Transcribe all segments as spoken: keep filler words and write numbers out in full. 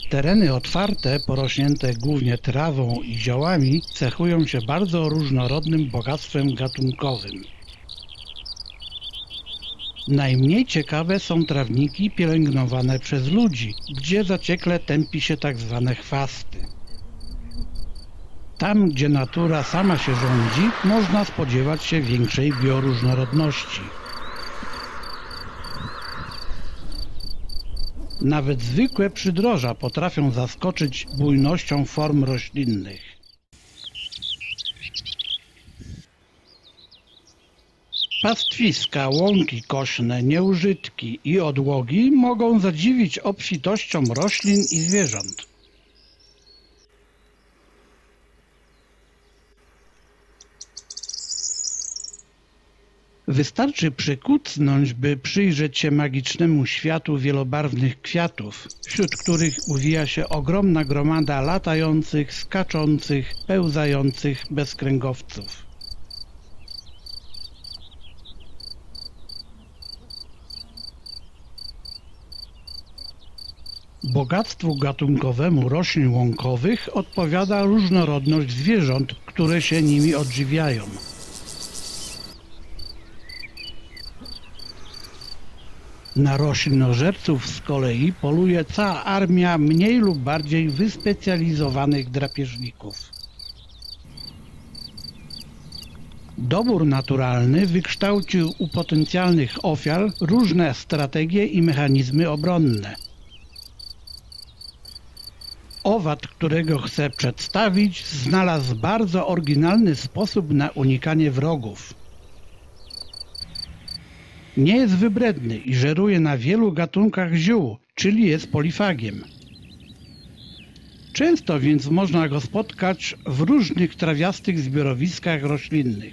Tereny otwarte, porośnięte głównie trawą i ziołami, cechują się bardzo różnorodnym bogactwem gatunkowym. Najmniej ciekawe są trawniki pielęgnowane przez ludzi, gdzie zaciekle tępi się tak zwane chwasty. Tam, gdzie natura sama się rządzi, można spodziewać się większej bioróżnorodności. Nawet zwykłe przydroża potrafią zaskoczyć bujnością form roślinnych. Pastwiska, łąki kośne, nieużytki i odłogi mogą zadziwić obfitością roślin i zwierząt. Wystarczy przykucnąć, by przyjrzeć się magicznemu światu wielobarwnych kwiatów, wśród których uwija się ogromna gromada latających, skaczących, pełzających bezkręgowców. Bogactwu gatunkowemu roślin łąkowych odpowiada różnorodność zwierząt, które się nimi odżywiają. Na roślinożerców z kolei poluje cała armia mniej lub bardziej wyspecjalizowanych drapieżników. Dobór naturalny wykształcił u potencjalnych ofiar różne strategie i mechanizmy obronne. Owad, którego chcę przedstawić, znalazł bardzo oryginalny sposób na unikanie wrogów. Nie jest wybredny i żeruje na wielu gatunkach ziół, czyli jest polifagiem. Często więc można go spotkać w różnych trawiastych zbiorowiskach roślinnych.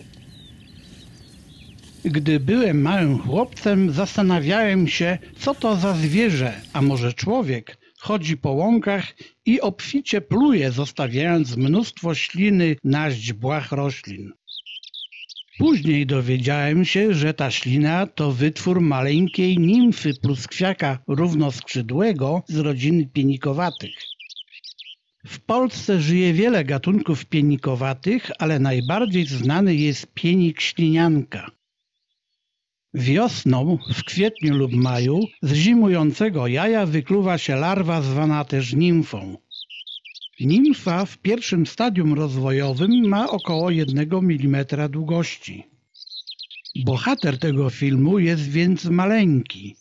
Gdy byłem małym chłopcem, zastanawiałem się, co to za zwierzę, a może człowiek, chodzi po łąkach i obficie pluje, zostawiając mnóstwo śliny na źdźbłach roślin. Później dowiedziałem się, że ta ślina to wytwór maleńkiej nimfy pluskwiaka równoskrzydłego z rodziny pienikowatych. W Polsce żyje wiele gatunków pienikowatych, ale najbardziej znany jest pienik ślinianka. Wiosną, w kwietniu lub maju, z zimującego jaja wykluwa się larwa zwana też nimfą. Nimfa w pierwszym stadium rozwojowym ma około jednego milimetra długości. Bohater tego filmu jest więc maleńki.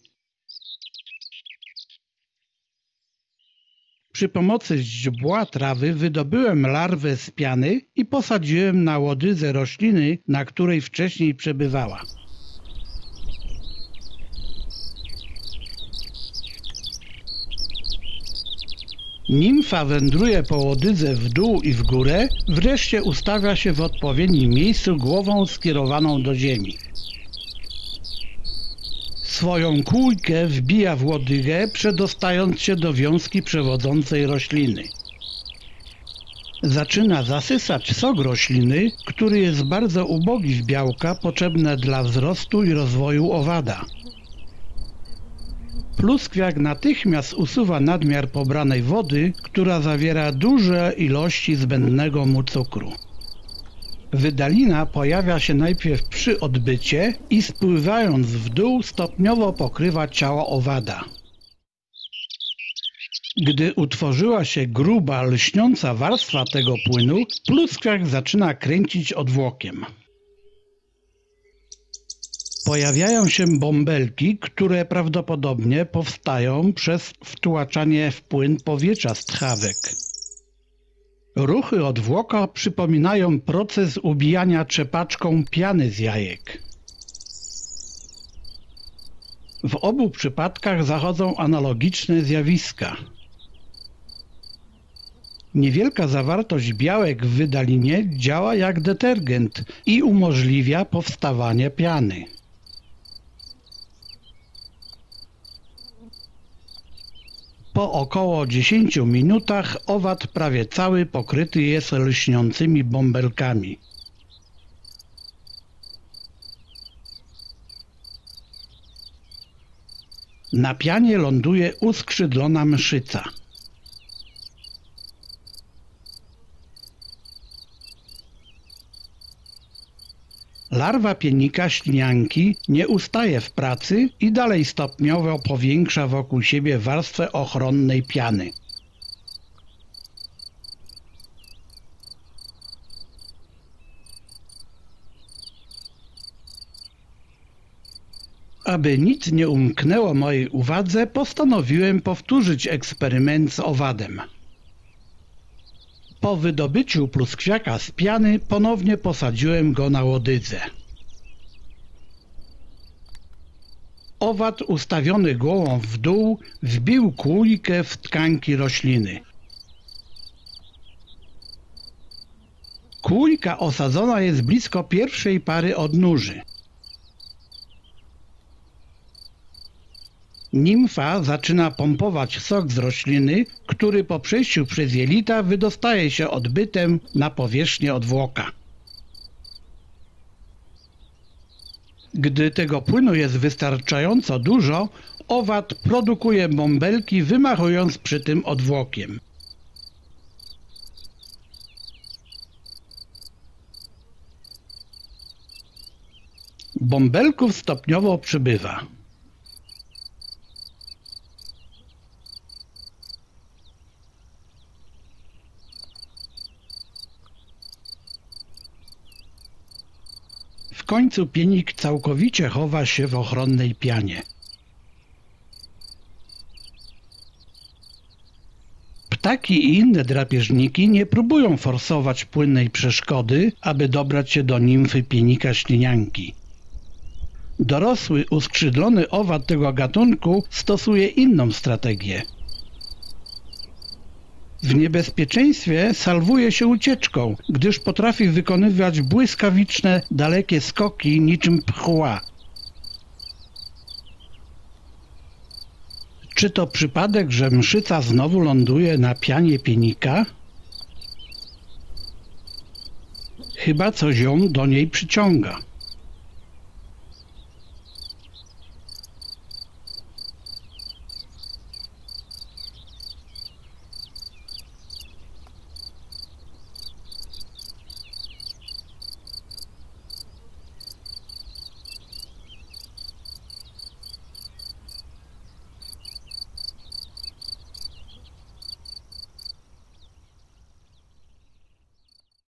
Przy pomocy źdźbła trawy wydobyłem larwę z piany i posadziłem na łodydze rośliny, na której wcześniej przebywała. Nimfa wędruje po łodydze w dół i w górę, wreszcie ustawia się w odpowiednim miejscu głową skierowaną do ziemi. Swoją kółkę wbija w łodygę, przedostając się do wiązki przewodzącej rośliny. Zaczyna zasysać sok rośliny, który jest bardzo ubogi w białka potrzebne dla wzrostu i rozwoju owada. Pluskwiak natychmiast usuwa nadmiar pobranej wody, która zawiera duże ilości zbędnego mu cukru. Wydalina pojawia się najpierw przy odbycie i spływając w dół stopniowo pokrywa ciało owada. Gdy utworzyła się gruba, lśniąca warstwa tego płynu, pluskwiak zaczyna kręcić odwłokiem. Pojawiają się bąbelki, które prawdopodobnie powstają przez wtłaczanie w płyn powietrza z tchawek. Ruchy odwłoka przypominają proces ubijania trzepaczką piany z jajek. W obu przypadkach zachodzą analogiczne zjawiska. Niewielka zawartość białek w wydalinie działa jak detergent i umożliwia powstawanie piany. Po około dziesięciu minutach owad prawie cały pokryty jest lśniącymi bąbelkami. Na pianie ląduje uskrzydlona mszyca. Larwa pienika ślinianki nie ustaje w pracy i dalej stopniowo powiększa wokół siebie warstwę ochronnej piany. Aby nic nie umknęło mojej uwadze, postanowiłem powtórzyć eksperyment z owadem. Po wydobyciu pluskwiaka z piany ponownie posadziłem go na łodydze. Owad ustawiony głową w dół wbił kółkę w tkanki rośliny. Kółka osadzona jest blisko pierwszej pary odnóży. Nimfa zaczyna pompować sok z rośliny, który po przejściu przez jelita wydostaje się odbytem na powierzchnię odwłoka. Gdy tego płynu jest wystarczająco dużo, owad produkuje bąbelki, wymachując przy tym odwłokiem. Bąbelków stopniowo przybywa. W końcu pienik całkowicie chowa się w ochronnej pianie. Ptaki i inne drapieżniki nie próbują forsować płynnej przeszkody, aby dobrać się do nimfy pienika ślinianki. Dorosły, uskrzydlony owad tego gatunku stosuje inną strategię. W niebezpieczeństwie salwuje się ucieczką, gdyż potrafi wykonywać błyskawiczne, dalekie skoki niczym pchła. Czy to przypadek, że mszyca znowu ląduje na pianie pienika? Chyba coś ją do niej przyciąga.